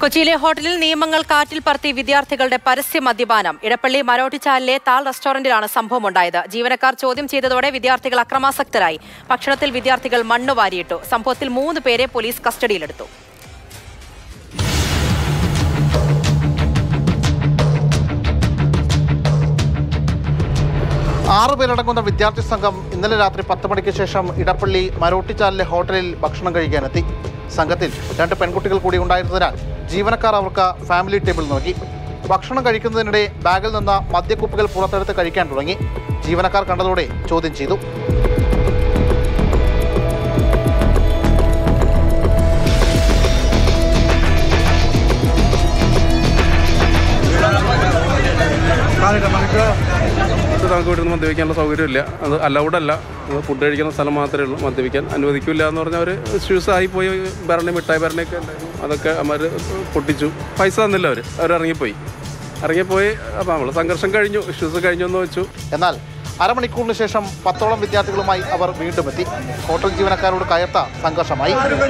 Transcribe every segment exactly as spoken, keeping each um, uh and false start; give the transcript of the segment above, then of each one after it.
കൊച്ചിയിലെ ഹോട്ടലിൽ നിയമങ്ങൾ കാറ്റിൽ പറത്തി വിദ്യാർത്ഥികളുടെ പരസ്യ മദ്യപാനം. ഇടപ്പള്ളി മരോട്ടിച്ചാലിലെ താൾ റെസ്റ്റോറന്റിലാണ് സംഭവമുണ്ടായത്. ജീവനക്കാർ ചോദ്യം ചെയ്തതോടെ വിദ്യാർത്ഥികൾ അക്രമാസക്തരായി. ഭക്ഷണത്തിൽ വിദ്യാർത്ഥികൾ മണ്ണ് വാരിയിട്ടു. സംഭവത്തിൽ മൂന്ന് പേരെ പോലീസ് കസ്റ്റഡിയിലെടുത്തു. ആറുപേരടങ്ങുന്ന വിദ്യാർത്ഥി സംഘം ഇന്നലെ രാത്രി പത്ത് മണിക്ക് ശേഷം ഇടപ്പള്ളി മരോട്ടിച്ചാലിലെ ഹോട്ടലിൽ ഭക്ഷണം കഴിക്കാനെത്തി. സംഘത്തിൽ രണ്ട് പെൺകുട്ടികൾ കൂടി ഉണ്ടായിരുന്നതിനാൽ ജീവനക്കാർ അവർക്ക് ഫാമിലി ടേബിൾ നൽകി. ഭക്ഷണം കഴിക്കുന്നതിനിടെ ബാഗിൽ നിന്ന് മദ്യക്കുപ്പികൾ പുറത്തെടുത്ത് കഴിക്കാൻ തുടങ്ങി. ജീവനക്കാർ കണ്ടതോടെ ചോദ്യം ചെയ്തു. നമുക്ക് വീട്ടിൽ നിന്ന് മദ്യപിക്കാനുള്ള സൗകര്യമില്ല. അത് അലൗഡല്ല. ഫുഡ് കഴിക്കുന്ന സ്ഥലം മാത്രമേ ഉള്ളൂ. മദ്യപിക്കാൻ അനുവദിക്കില്ല എന്ന് പറഞ്ഞാൽ അവർ ഇഷ്യൂസ് ആയിപ്പോയി. ഭരണി മിഠായി ഭരണിയൊക്കെ ഉണ്ടായിരുന്നു. അതൊക്കെ അവർ പൊട്ടിച്ചു. പൈസ തന്നില്ല. അവർ അവർ ഇറങ്ങിപ്പോയി ഇറങ്ങിപ്പോയി അപ്പം നമ്മൾ സംഘർഷം കഴിഞ്ഞു, ഇഷ്യൂസ് കഴിഞ്ഞു എന്ന് വെച്ചു. എന്നാൽ അരമണിക്കൂറിന് ശേഷം പത്തോളം വിദ്യാർത്ഥികളുമായി അവർ വീണ്ടും എത്തി. ഹോട്ടൽ ജീവനക്കാരോട് കയർത്ത സംഘർഷമായി.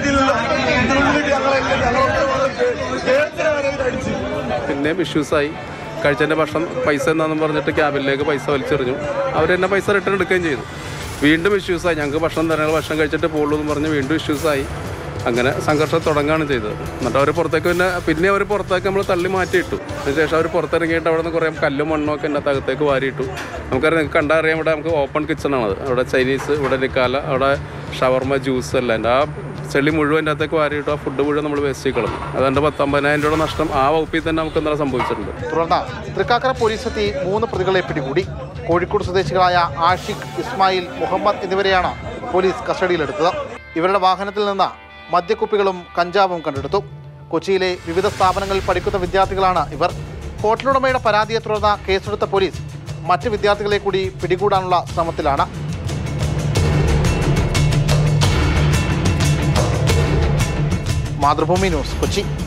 പിന്നെയും ഇഷ്യൂസായി. കഴിച്ചതിൻ്റെ ഭക്ഷണം പൈസ എന്നാണെന്ന് പറഞ്ഞിട്ട് ക്യാബിനിലേക്ക് പൈസ വലിച്ചെറിഞ്ഞു. അവർ തന്നെ പൈസ റിട്ടേൺ എടുക്കുകയും ചെയ്തു. വീണ്ടും ഇഷ്യൂസായി. ഞങ്ങൾക്ക് ഭക്ഷണം തരാനുള്ള ഭക്ഷണം കഴിച്ചിട്ട് പോകുള്ളൂ എന്ന് പറഞ്ഞ് വീണ്ടും ഇഷ്യൂസായി. അങ്ങനെ സംഘർഷം തുടങ്ങുകയാണ് ചെയ്തത്. എന്നിട്ട് അവർ പുറത്തേക്ക് പിന്നെ പിന്നെ അവർ പുറത്തേക്ക് നമ്മൾ തള്ളി മാറ്റിയിട്ടു. അതിനുശേഷം അവർ പുറത്തിറങ്ങിയിട്ട് അവിടെ നിന്ന് കുറേ കല്ലും മണ്ണും ഒക്കെ എൻ്റെ അകത്തേക്ക് വാരിയിട്ടു. നമുക്കറിയാം, നിങ്ങൾക്ക് കണ്ടറിയാം, ഇവിടെ നമുക്ക് ഓപ്പൺ കിച്ചണാണത്. അവിടെ ചൈനീസ്, ഇവിടെ നിക്കാല, അവിടെ ഷവർമ, ജ്യൂസ് എല്ലാം ഉണ്ട്. ആ ചെളി മുഴുവൻ എൻ്റെ അകത്തേക്ക് വാരിയിട്ടു. ആ ഫുഡ് മുഴുവൻ നമ്മൾ വേസ്റ്റ് കളഞ്ഞു. അതുകൊണ്ട് പത്തൊമ്പതിനായിരം രൂപ നഷ്ടം ആ വകുപ്പിൽ തന്നെ നമുക്ക് ഇന്നലെ സംഭവിച്ചിട്ടുണ്ട്. തുടർന്ന് തൃക്കാക്കര പോലീസ് എത്തി മൂന്ന് പ്രതികളെ പിടികൂടി. കോഴിക്കോട് സ്വദേശികളായ ആഷിഖ്, ഇസ്മായിൽ, മുഹമ്മദ് എന്നിവരെയാണ് പോലീസ് കസ്റ്റഡിയിലെടുത്തത്. ഇവരുടെ വാഹനത്തിൽ നിന്ന് മദ്യക്കുപ്പികളും കഞ്ചാവും കണ്ടെടുത്തു. കൊച്ചിയിലെ വിവിധ സ്ഥാപനങ്ങളിൽ പഠിക്കുന്ന വിദ്യാർത്ഥികളാണ് ഇവർ. ഹോട്ടലുടമയുടെ പരാതിയെ തുടർന്ന് കേസെടുത്ത പോലീസ് മറ്റ് വിദ്യാർത്ഥികളെ കൂടി പിടികൂടാനുള്ള ശ്രമത്തിലാണ്. മാതൃഭൂമി ന്യൂസ്, കൊച്ചി.